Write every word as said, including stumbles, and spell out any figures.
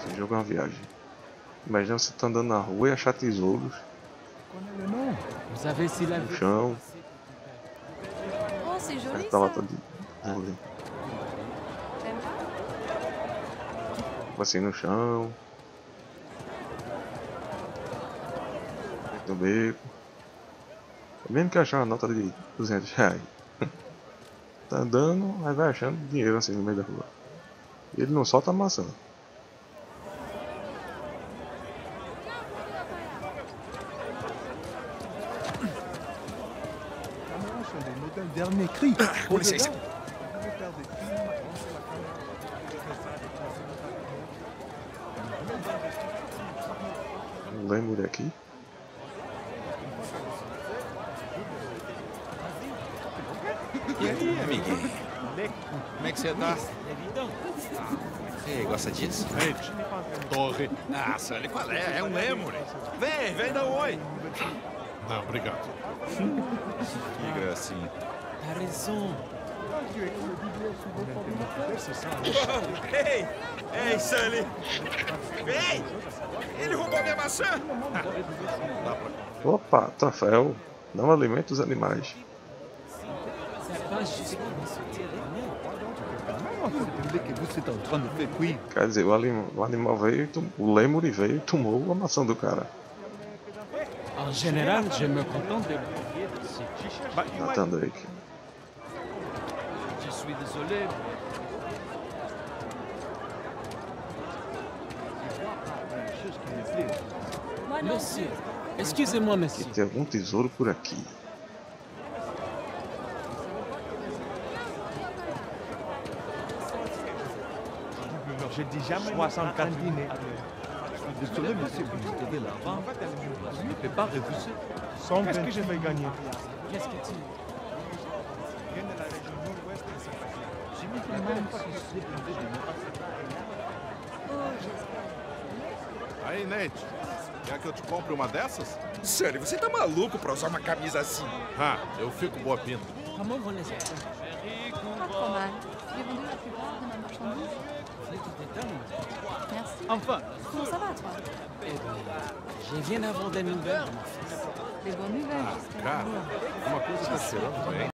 Esse jogo é uma viagem. Imagina você tá andando na rua e achar tesouros no chão. Oh, c'est joli Perto da ça. lata de rolê. T'aimes pas? Tipo assim no chão. Perto do beco. Mesmo que achar uma nota de duzentos reais. Tá andando, aí vai achando dinheiro assim no meio da rua. E ele não solta a maçã. Com licença. Um lemur aqui. E aí, amiguinho? Como é que você tá? Você gosta disso? Torre. Ah, Sully, qual é? É um lemur. Vem, vem dar um oi. Não, obrigado. Fica assim. T'as raison. Oh, ei! Ei, Sully! Vem! Ele roubou minha maçã! Opa, troféu. Não alimenta os animais. Ça passe jusqu'à me Quer dizer, o, anim, o animal veio, e tom, o lemur veio e tomou a maçã do cara. En général, je me contente de l'oublier d'ici. Nathan Drake. Je suis désolé. Moi non Monsieur, excusez-moi, E monsieur. tem algum tesouro por aqui. Je dis jamais soixante-quatre dîners. Je suis désolé, monsieur, vous nous devez l'argent. Je ne peux pas refuser. Qu'est-ce que je vais gagner? Qu'est-ce que tu... Aí, Nate. Quer que eu te compre uma dessas? Sully, você tá maluco pra usar uma camisa assim? Ah, eu fico boa pinta. Comment vont les enfants? Pas trop mal. J'ai vendu la plupart de ma marchandise. Merci. Enfin, Comment ça va, toi? eh bien, je viens d'avoir des nouvelles de mon fils. Des bonnes nouvelles, j'espère. Cara, uma coisa tá cheirando bem.